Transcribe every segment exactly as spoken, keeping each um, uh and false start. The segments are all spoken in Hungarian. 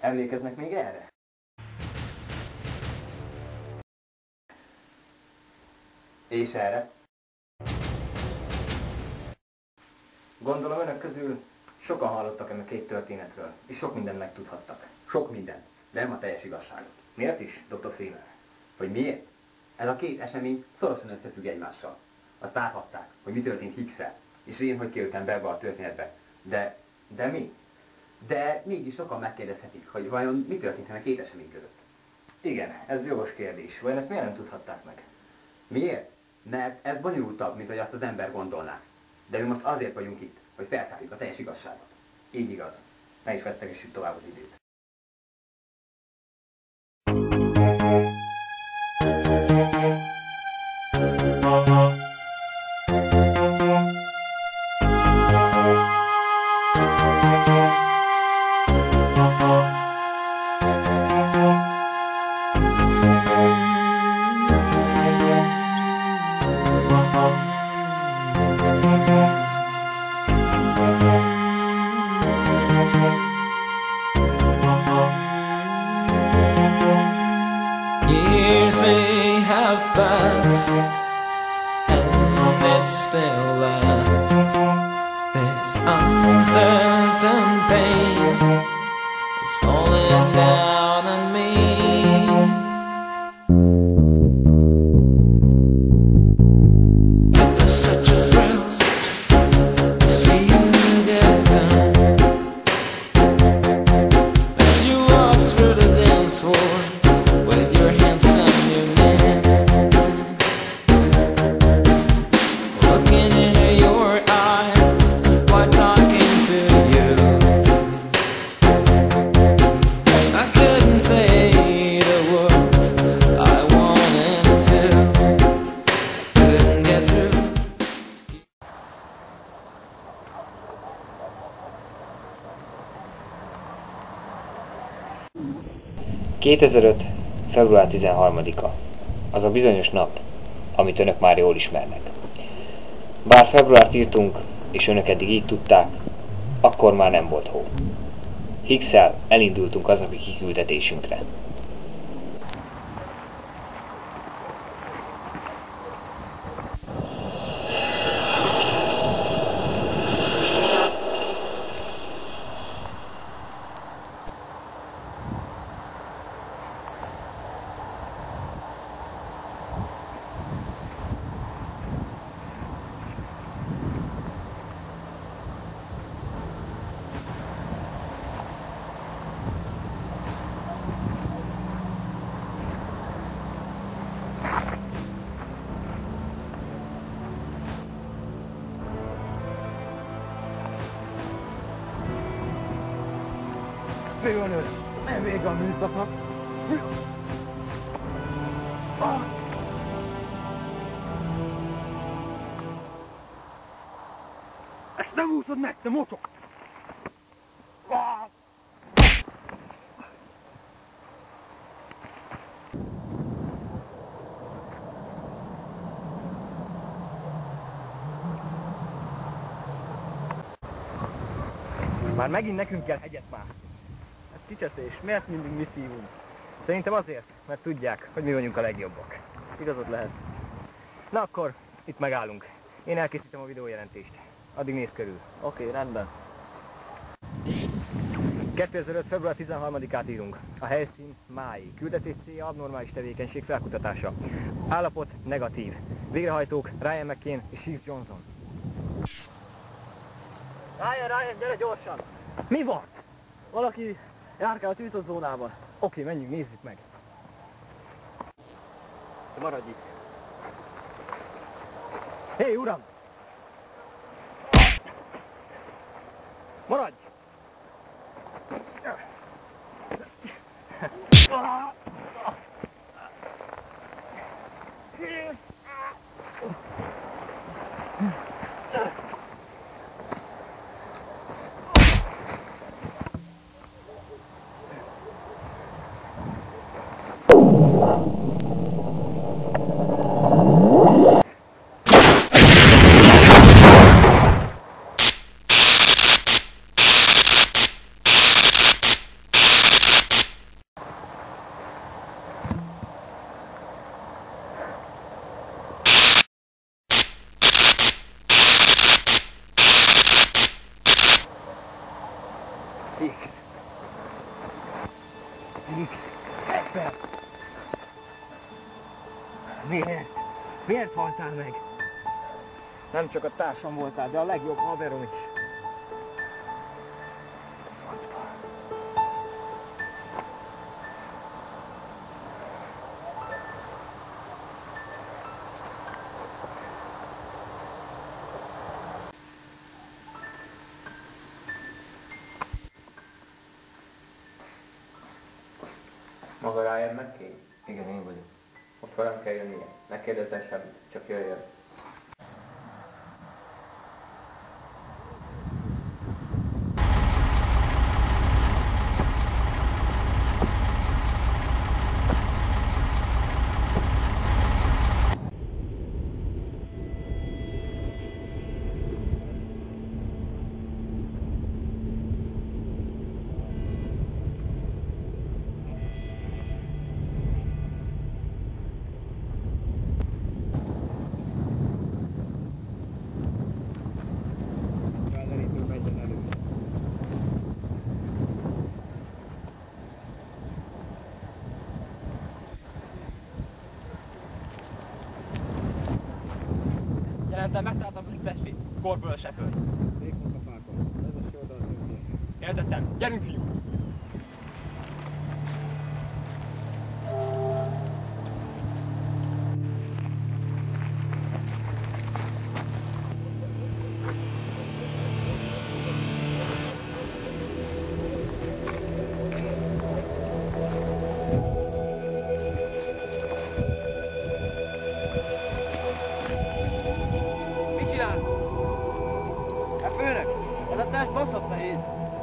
Emlékeznek még erre? És erre? Gondolom önök közül sokan hallottak ennek két történetről, és sok mindent megtudhattak. Sok minden, de nem a teljes igazságot. Miért is, doktor Freeman? Hogy miért? Ez a két esemény szorosan összefügg egymással. Azt láthatták, hogy mi történt Higgsel, és én hogy kerültem be ebbe a történetbe. De, de mi? De mégis sokan megkérdezhetik, hogy vajon mi történt a két esemény között. Igen, ez jogos kérdés. Vajon ezt miért nem tudhatták meg? Miért? Mert ez bonyolultabb, mint hogy azt az ember gondolná. De mi most azért vagyunk itt, hogy feltárjuk a teljes igazságot. Így igaz. Ne is vesztegessük tovább az időt. Years may have passed, and it still lasts. This uncertain pain is falling down on me. It was such a thrill to see you get down as you walked through the dance floor. With your hands on your neck, looking into your eyes while talking to you. I couldn't say the words I wanted to, couldn't get through. kétezer-öt. február tizenharmadika. Az a bizonyos nap, amit önök már jól ismernek. Bár februárt írtunk, és önök eddig így tudták, akkor már nem volt hó. Higgsel elindultunk aznapi kiküldetésünkre. Főnök, nem vége a műszaknak. Ah! Ezt nem úszod meg, te mocsok! Ah! Már megint nekünk kell hegyet mászni. Ez kicseszés, miért mindig mi szívunk? Szerintem azért, mert tudják, hogy mi vagyunk a legjobbak. Igazad lehet. Na akkor, itt megállunk. Én elkészítem a videójelentést. Addig nézz körül. Oké, okay, rendben. kétezer-öt. február tizenharmadikát írunk. A helyszín máj. Küldetés célja abnormális tevékenység felkutatása. Állapot negatív. Végrehajtók Ryan McCain és Higgs Johnson. Ryan, Ryan, gyere gyorsan! Mi van? Valaki járkál a tiltott zónában. Oké, okay, menjünk, nézzük meg. Maradj itt. Hé, hey, uram! Maradj! X. X. Fel. Miért? Miért haltál meg? Nem csak a társam voltál, de a legjobb haverom is. Francba. Maga Ryan McCain? Igen, én vagyok. Most velem kell jönnie. Ne kérdezzen semmit, csak jöjjön. Jelentem, megtaláltam Budapesti Korpulós repülőt. Végig a fákon. Ez a jó oldal többiek. Kérdettem, gyerünk fiú! Ez a test baszott nehéz.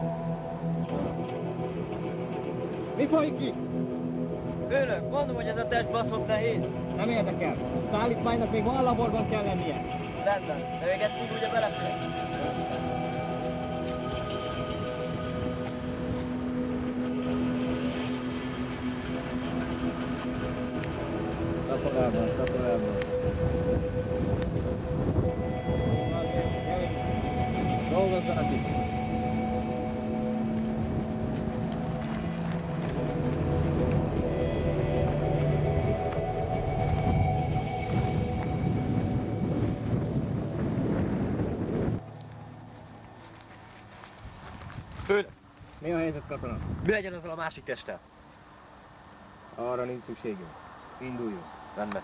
Mi folyik ki? Főnök, mondom, hogy ez a test baszott nehéz. Nem érdekel. A szállítmánynak még van a laborban kell lennie. Rendben, de még ezt úgy ugye belefér. Szaporában, szaporában. Dolgozzanak is. Főnök, Mi a helyzet, katona? mi legyen azzal a másik testtel? Arra nincs szükségünk. Induljunk. Rendben.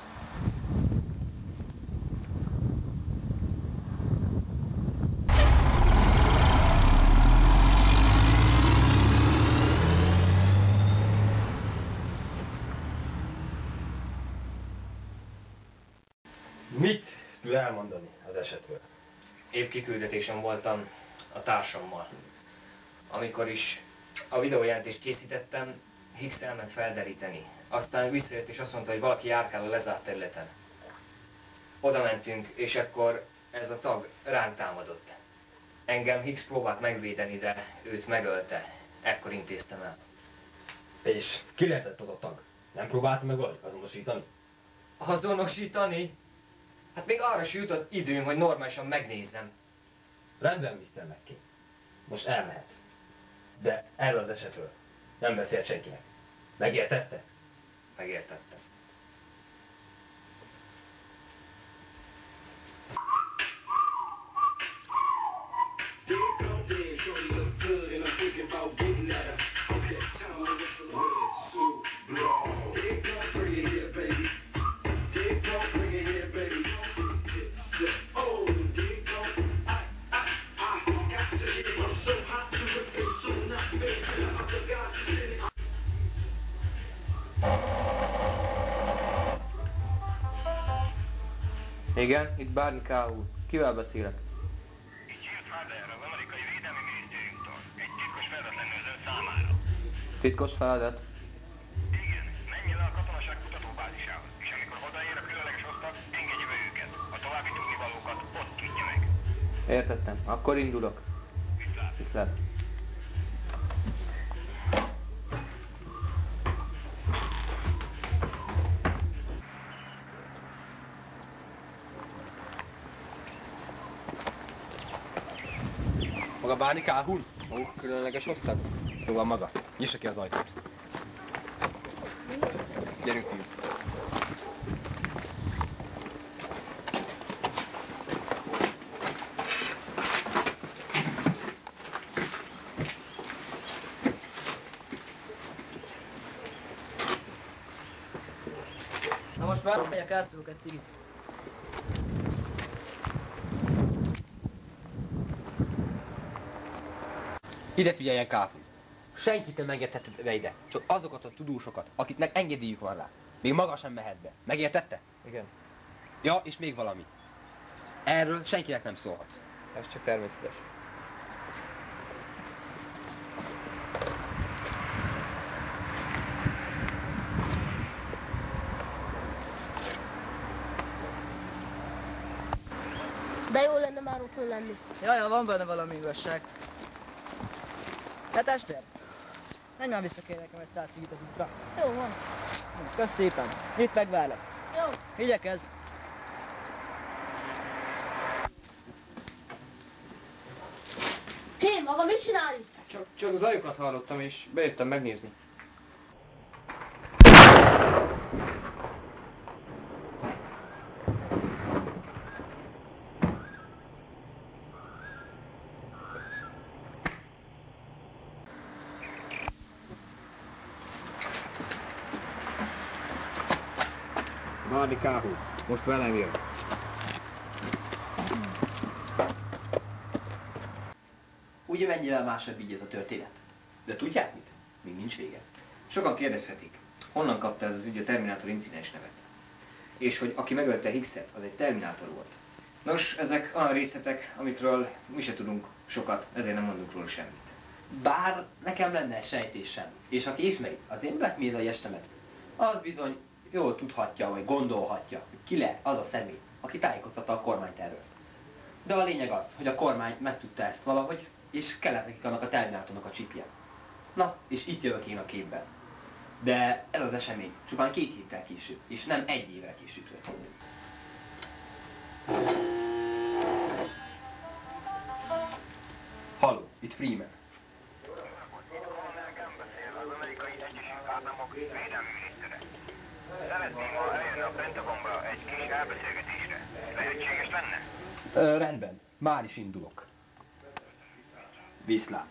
Mit tud elmondani az esetről? Épp kiküldetésen voltam a társammal. Amikor is a videójelentést készítettem, Hicks elment felderíteni. Aztán visszajött és azt mondta, hogy valaki járkál a lezárt területen. Oda mentünk, és akkor ez a tag ránk támadott. Engem Hicks próbált megvédeni, de őt megölte. Ekkor intéztem el. És ki lehetett az a tag? Nem próbálta meg valahogy azonosítani? Azonosítani? Hát még arra se jutott időm, hogy normálisan megnézzem. Rendben, miszter McCain. Most elmehet. De erről az esetről nem beszélt senkinek. Megértette? Megértettem. Igen, itt Barney K. úr. Kivel beszélek? Itt Shield Father, az amerikai védelmi minisztériumtól. Egy titkos feladat lenne az ön számára. Titkos feladat. Igen, menjen le a katonaság kutatóbázisához, és amikor odaér a különleges osztag, engedje be őket. A további tudnivalókat ott tudja meg. Értettem. Akkor indulok. Viszlát. Viszlát. Maga Barney K. úr? Ó, különleges osztag? Szóval maga, nyissa ki az ajtót. Gyerünk, fiúk. Na most már megyek, átszólok egy cigit. Ide figyeljen, kápú! Senkit nem engedhet be ide, csak azokat a tudósokat, akiknek engedélyük van rá. Még maga sem mehet be. Megértette? Igen, Ja, és még valami. Erről senkinek nem szólhat. ez csak természetes. De jó lenne már otthon lenni. Jaj, van benne valami igazság. Hát Ester, menj már vissza kérlek nekem egy száz cigit az útra. Jó van. Kösz szépen, itt megvárlak. Jó. Igyekezz. Hé, maga mit csinál itt? Csak, csak zajokat hallottam, és bejöttem megnézni. Barni Káhú, most velem jön. Ugye mennyivel másabb így ez a történet? De tudják mit? Még nincs vége. Sokan kérdezhetik, honnan kapta ez az ügy a Terminátor incidens nevet? És hogy aki megölte Hickset, az egy Terminátor volt. Nos, ezek olyan részletek, amikről mi se tudunk sokat, ezért nem mondunk róla semmit. Bár nekem lenne egy sejtésem, és aki ismeri az én Black Mesa-i estemet, az bizony jól tudhatja, vagy gondolhatja, hogy ki lehet az a személy, aki tájékoztatta a kormányt erről. De a lényeg az, hogy a kormány megtudta ezt valahogy, és kellett nekik annak a Terminátornak a csipje. Na, és itt jövök én a képben. De ez az esemény csupán két héttel később, és nem egy évvel később történt. Halló, itt Freeman. Colonel Gunn beszél, az Amerikai Egyesült Államok védelmi minisztere. Szeretném ma eljönni a Pentagonba egy kis elbeszélgetésre. Lehetséges lenne? Ö, rendben, már is indulok. Viszlát.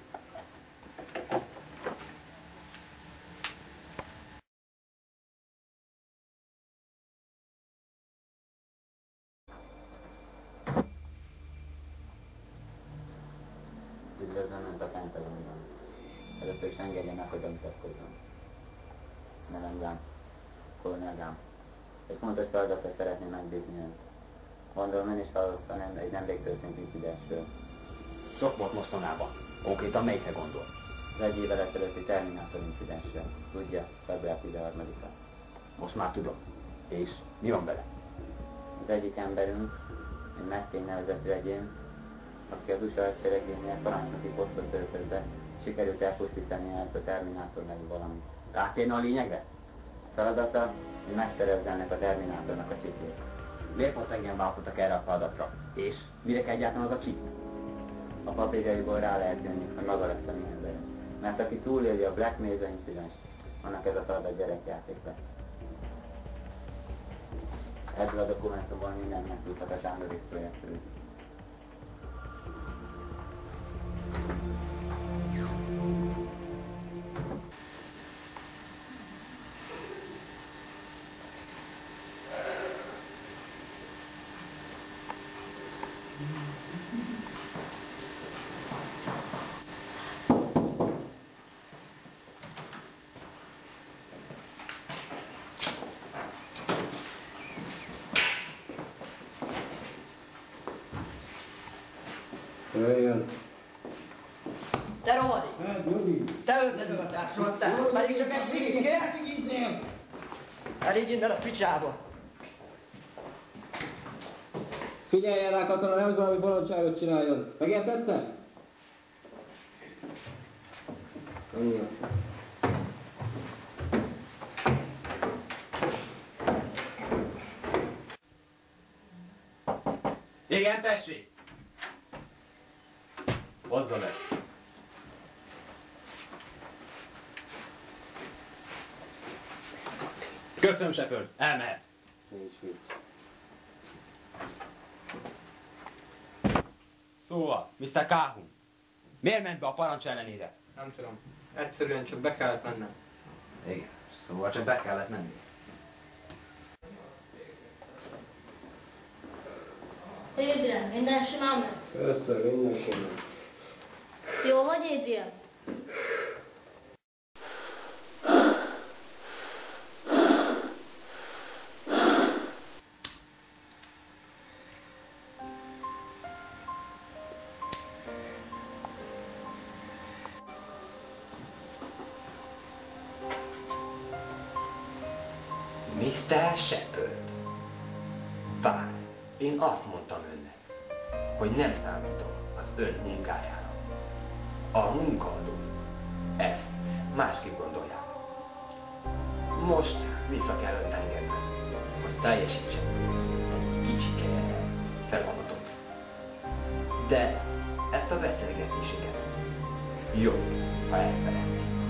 Üdvözlöm Önt a Pentagonban. Először is engedje meg, hogy bemutatkozzon. Nevem Gunn. Colonel Gunn. Egy fontos feladatra szeretném megbízni Önt. Gondolom Ön is hallotta nem, egy nemrég történt incidensről. Sok volt mostanában. Konkrétan melyikre gondol? Az egy évvel ezelőtti Terminátor incidensről. Tudja, február tizenharmadika. Most már tudom. És mi van vele? Az egyik emberünk, egy McCain nevezetű egyén, aki az u es á hadseregénél parancsnoki posztot töltött be, sikerült elpusztítani ezt a Terminátor nevű valamit. Rátérne a lényegre? Feladata, hogy megszerezze ennek a Terminátornak a csipjét. Miért pont engem választottak erre a feladatra? És mire kell egyáltalán az a csip? A papírjaiból rá lehet jönni, hogy maga lesz a mi ember. Mert aki túléli a Black Mesa incidens, annak ez a feladat gyerekjáték lett. Ebből a dokumentumból mindent megtudhat a Sándor X projektről. Jöjjön. Te rohadék! Te ölted meg a társamat, te! Pedig csak egy cigit kér! Elég innen a picsába! Figyeljen rá, katona, nehogy valami bolondságot csináljon. Megértette? Igen. Igen, tessék! Hozzá meg! Köszönöm, Shepard, elmehet. Nincs mit. Szóval, miszter Calhoun, miért ment be a parancs ellenére? Nem tudom. Egyszerűen csak be kellett mennem. Igen, szóval csak be kellett menni. Adrian, minden simán ment? Persze, minden simán. Jó vagy, Adrian? miszter Shepard. Bár én azt mondtam önnek, hogy nem számítok az ön munkájára. A munkaadók ezt másképp gondolják. Most vissza kell önt engednem, hogy teljesítsen egy kicsike feladatot. De ezt a beszélgetéseket jobb, ha elfelejti.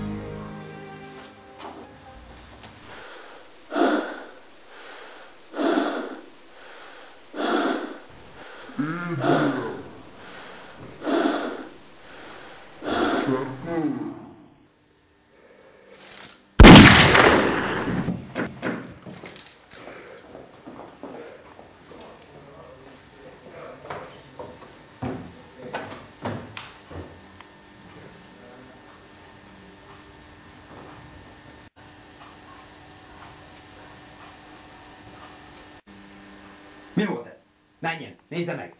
Mi volt ez? Menjen, nézze meg!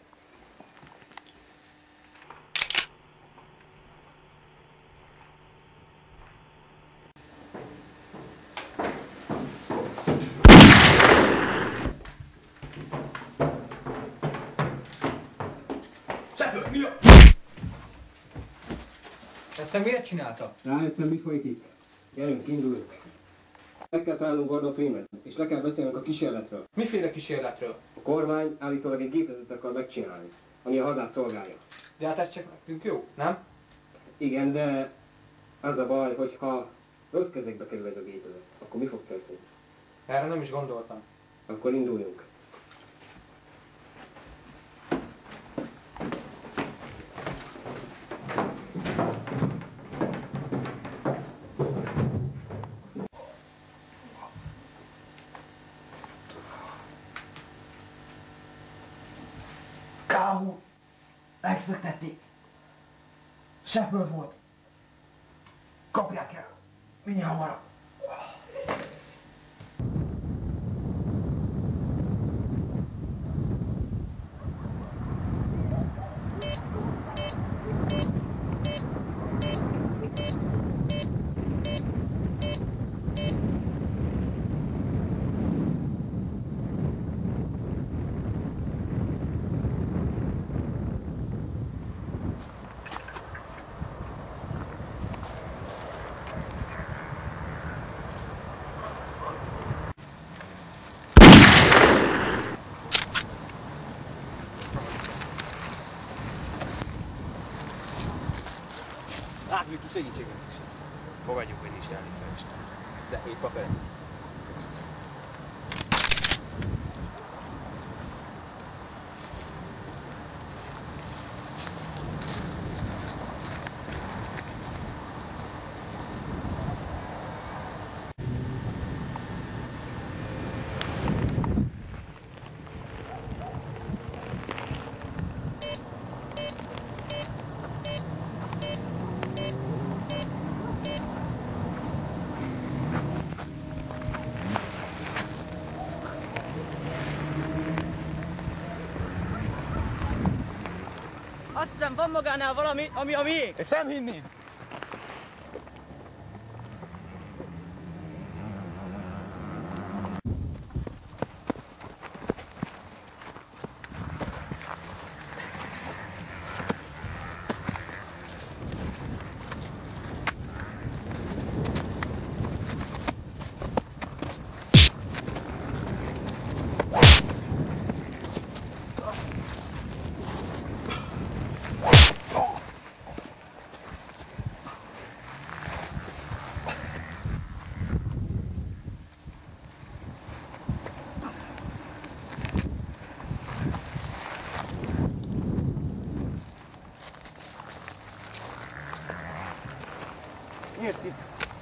Shepard, mi a... Ezt te miért csinálta? Rájöttem, mi folyik itt. Gyerünk, induljunk. Meg kell találnunk Gordon Freeman, és le kell beszélnünk a kísérletről. Miféle kísérletről? A kormány állítólag egy gépezetet akar megcsinálni, ami a hazát szolgálja. De hát ez csak nekünk jó, nem? Igen, de az a baj, hogy ha rossz kezekbe kerül ez a gépezet, akkor mi fog történni? Erre nem is gondoltam. Akkor induljunk. Calhoun! Megszöktették! Shepard volt! Kapják el! Minél hamarabb! Átműtű segítséget is. Fogadjuk, hogy is elég Isten. De épp a fel. Azt hiszem, van magánál valami, ami a miénk. Ezt nem hinném. Nyílt ki!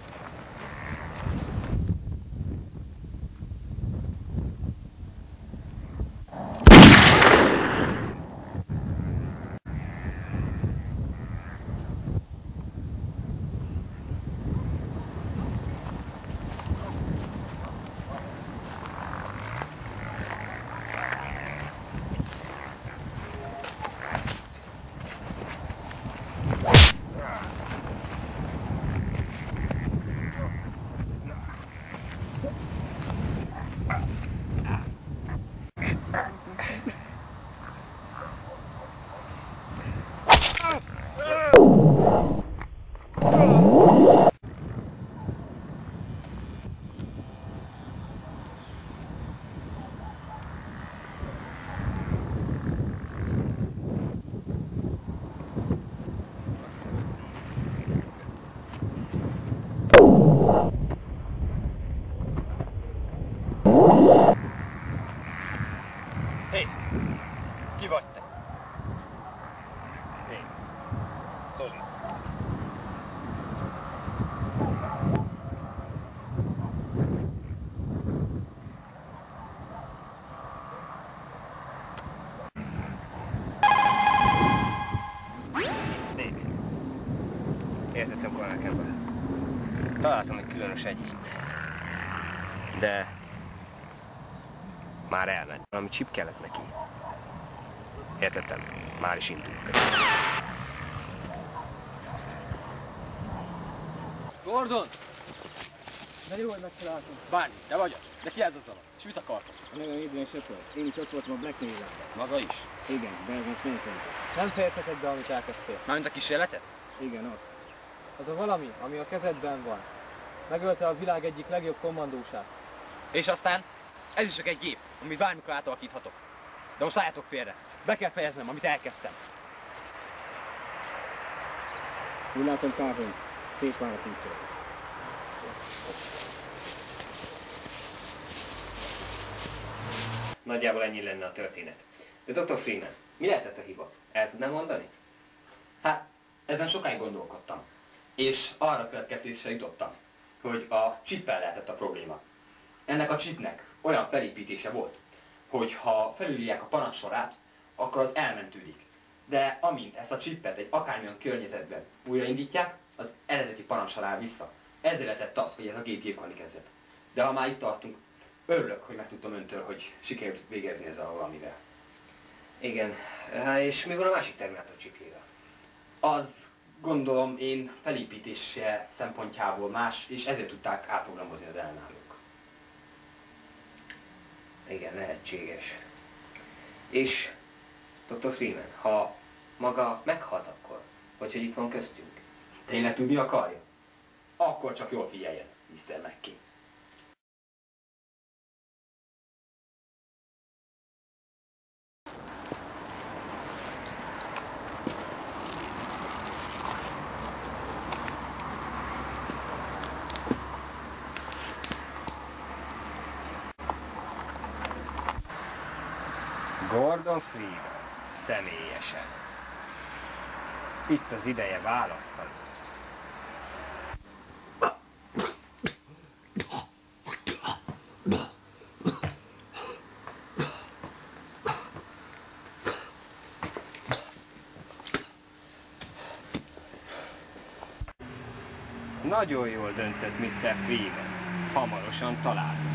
Hé! Ki vagy te? Én. Szolic. Steak. Értettem volna nekem. Találtam egy különös egyényt. De... már elment. Valami chip kellett neki. Értettem. Már is indulunk. Gordon! De jó, hogy megtaláltunk. Bármi, te vagy az? De ki ez az alap? És mit akartok? A neve Adrian Shepard. Én is ott voltam a Black Mail-ben. Maga is? Igen, de ez most nem fontos. Nem fejezheted be, amit elkezdtél. Mármint a kísérletet? Igen, az. Az a valami, ami a kezedben van. Megölte a világ egyik legjobb kommandósát. És aztán? Ez is csak egy gép, amit bármikor átalakíthatok. De most álljátok félre. Be kell fejeznem, amit elkezdtem. Úgy látom, Kárhely. Szép váratútja. Nagyjából ennyi lenne a történet. De doktor Freeman, mi lehetett a hiba? El tudnám mondani? Hát, ezen sokáig gondolkodtam. És arra következtetésre jutottam, hogy a csippel lehetett a probléma. Ennek a chipnek olyan felépítése volt, hogy ha felülírják a parancssorát, akkor az elmentődik. De amint ezt a chippet egy akármilyen környezetben újraindítják, az eredeti parancsra áll vissza. Ezért lehetett az, hogy ez a gép gyilkolni kezdett. De ha már itt tartunk, örülök, hogy megtudtam öntől, hogy sikerült végezni ezzel a valamivel. Igen, hát és mi van a másik Terminátor chipjével? Az, gondolom én, felépítése szempontjából más, és ezért tudták átprogramozni az ellenállók. Igen, lehetséges. És, doktor Freeman, ha maga meghalt akkor, vagy hogy itt van köztünk, tényleg tudni akarja? Akkor csak jól figyeljen, miszter McKay. Gordon Freeman, személyesen. Itt az ideje választani. Nagyon jól döntött, miszter Freeman. Hamarosan találkozunk.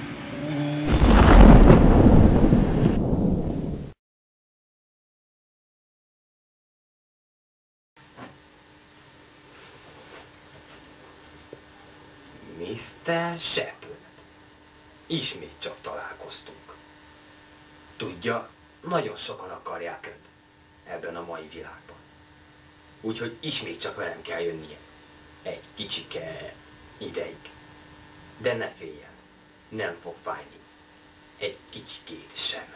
miszter Shepard. Ismét csak találkoztunk. Tudja, nagyon sokan akarják önt ebben a mai világban. Úgyhogy ismét csak velem kell jönnie. Egy kicsike ideig. De ne féljen, nem fog fájni. Egy kicsikét sem.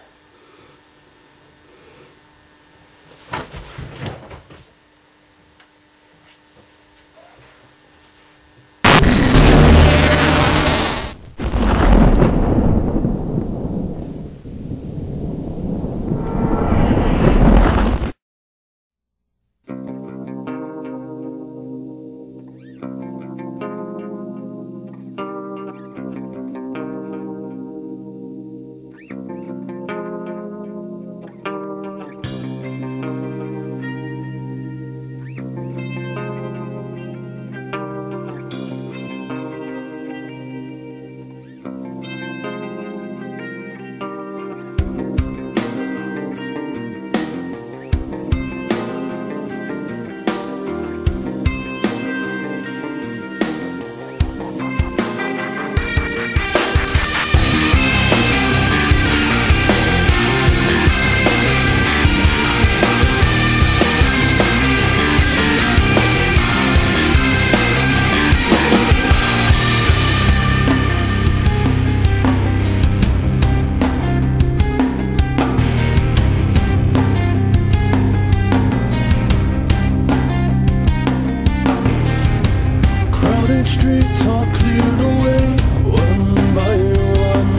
main streets are cleared away, one by one.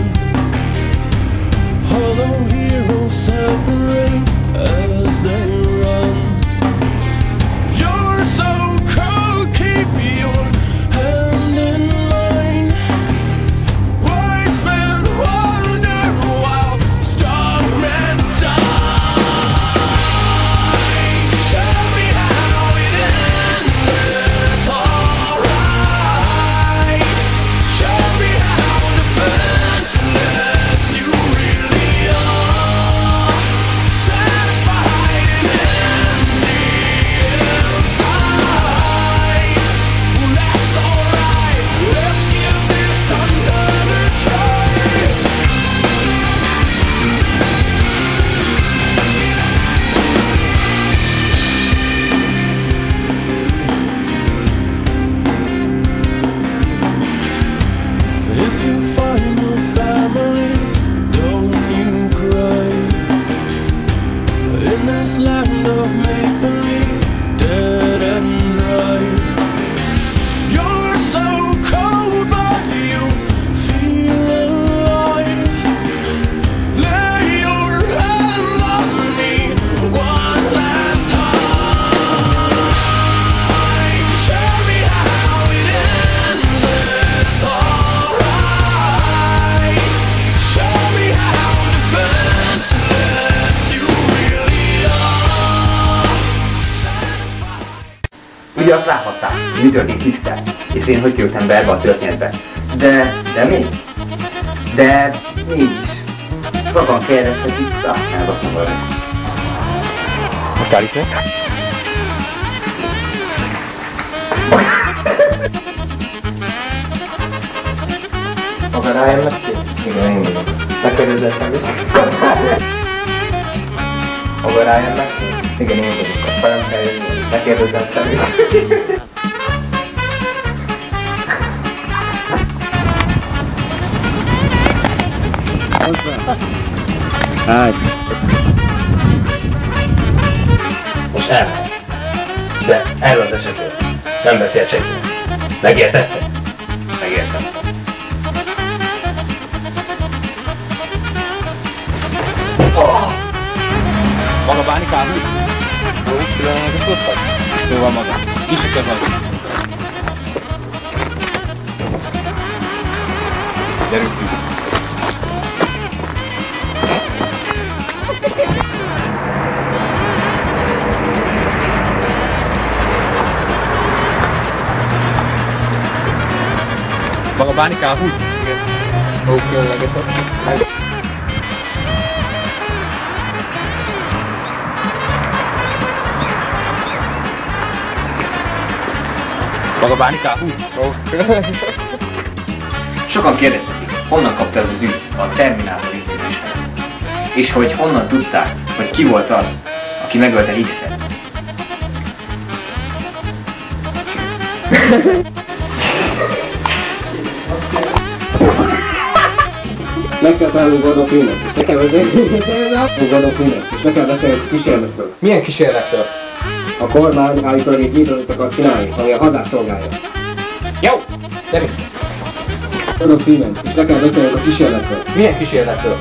Hollow heroes separate as they run. You're so cold, keep your hand in mine. Wise men wander while strong men die. Show me how it ends, it's alright. Show me how defenseless you really are. Satisfied and empty inside. Well, that's alright, let's give this another try. If you find your family, don't you cry. In this land of make-believe, dead ends right. You're so cold, but you feel alive. Lay your hand on me one last time. Show me how it ends, it's alright. Show me how defenseless you really are. Ugye azt láthatták, mi történt X-tel, és én hogy kerültem be ebbe a történetbe. De, de mi? De mégis. Sokan kérdeztek itt, ah, elbaszom valami. Most állít meg? Maga rájönnek ki? Igen, én vagyok. Megkérdezzettem vissza. Maga rájönnek ki? Igen, én vagyok. Azt velem kell jönni. Megkérdezzettem vissza. Hát. Most elmehet. De erről az esetről nem beszélt senki. Megértette? Megértem. Oh! Maga báni kávé? Jó, különleges voltak? Jó van maga. Kis a kezed. Gyerünk ki. Maga báni kávé? Igen. Ó, különleges voltak. Maga báni kávé? Ó, különleges voltak. Sokan kérdezhetik, honnan kapta ez az ügy a Terminátor incidensben. És hogy honnan tudták, hogy ki volt az, aki megölte X-et. Meg kell találnunk Gordon Freeman, és le kell beszélni Gordon Freeman, és le kell beszélni a kísérletről. Milyen kísérletről? A kormány állítólag egy nyitózat akar csinálni, ami a hazát szolgálja. Jó! Gyerünk! Gordon Freeman, és le kell beszélni a kísérletről. Milyen kísérletről?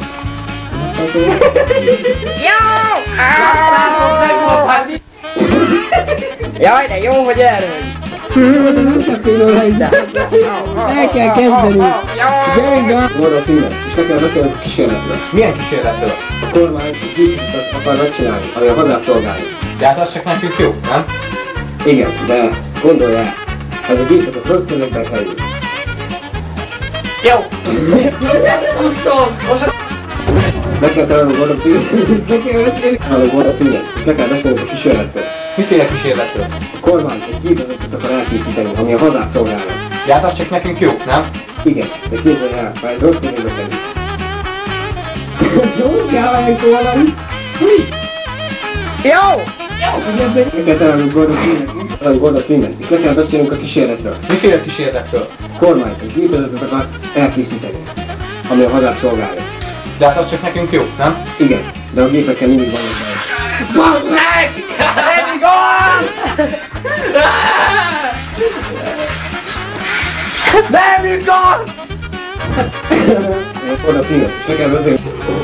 Jaj, de jó, hogy elmegy! El kell kezdeni! Gyerünk be! Gordon Freeman, és le kell beszélni a kísérletről. Milyen kísérletről? A kormány egy nyitózat akar megcsinálni, ami a hazát szolgálja. De hát az csak nekünk jó, nem? Igen, de gondolj el, ez a gépezet rossz kezekbe kerül. Jó! Meg kell találnunk Gordon Freeman, meg kell beszélni találnunk Gordon Freeman, és le kell beszélni a kísérletről. Miféle kísérletről? A kormány egy gépezetet akar elkészíteni, ami a hazát szolgálja. De hát az csak nekünk jó, nem? Igen, de képzelj el, már ez rossz kezekbe kerül. Tudjál meg valami? Mi? Jó! Meg kell találnunk Gordon Freeman, találnunk Gordon Freeman, és le kell beszélnünk a kísérletről. Miféle kísérletről? A kormány egy gépezetet akar elkészíteni, ami a hazát szolgálja. De hát az csak nekünk jó, nem? Igen, de a gépekkel mindig van egy baj. Bazd meg! Nem igaz! Nem, Viktor! Oda figyelj, és le kell vezetni.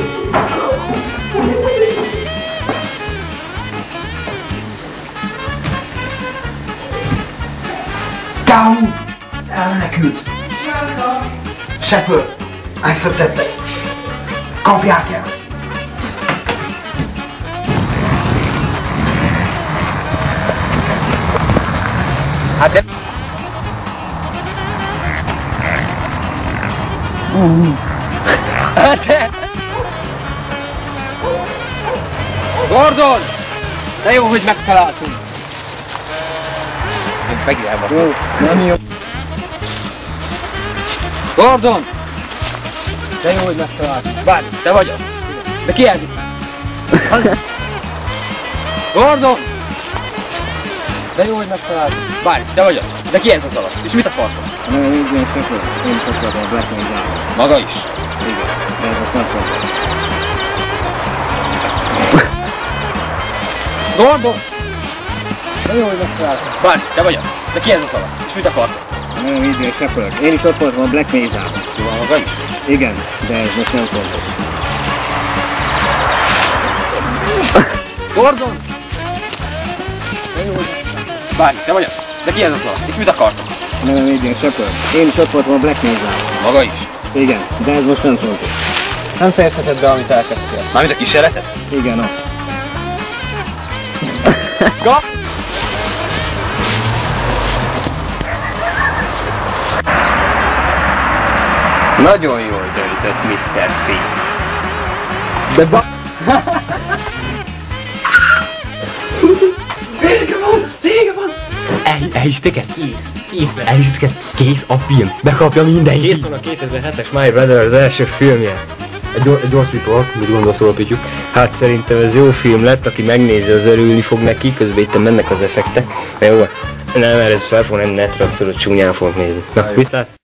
Tau! Elmenekült! Shepard! Megszöktettek! Kapják el! Hát de... Hát de... Gordon! De jó, hogy megtaláltunk! Én megjelva. Jó, nem jó. Gordon! De jó, hogy megtaláltunk. Várj, te vagy az? De ki ez? Gordon! De jó, hogy megtaláltunk. Várj, te vagy az? De ki ez az alatt? És mit akartok? Nem, igen, Shepard. Én is akartam a Black Mesa-t. Maga is? Igen, de ez most nem fontos. Gordon! De jó, hogy megtaláltunk. Várj, te vagy az? De ki ez az alatt? És mit akartok? Nem, igen, Shepard. Én is ott voltam a Black Mesa-t. Szóval maga is? Igen, de ez most nem fontos. Gordon! De jó, hogy Várj, te vagy az? De ki ez az alatt? És mit akartok? Nem, igen, Shepard. Én is ott voltam a Black Mesa-t. Maga is? Igen, de ez most nem fontos. Nem fejezheted be, amit elkezdtél. Mármint a kísérletet? Igen, az. Ga! Nagyon jól döntött, miszter Finn. De ba... Vége van! Vége van! El, elhisztek ezt? Kész. Kész. Elhisztek ezt? Kész a film. Bekapja mindenki. Kész van a kétezer-hetes My Brother az első filmje. Egy, gyor, egy gyorsítóak, mit gondolsz róla, Pityu? Hát szerintem ez jó film lett, aki megnézi, az örülni fog neki, közben itt mennek az effektek. Jó, nem, mert ez fel fog nem netre, azt tudod, csúnyán fogok nézni. Na, viszlát!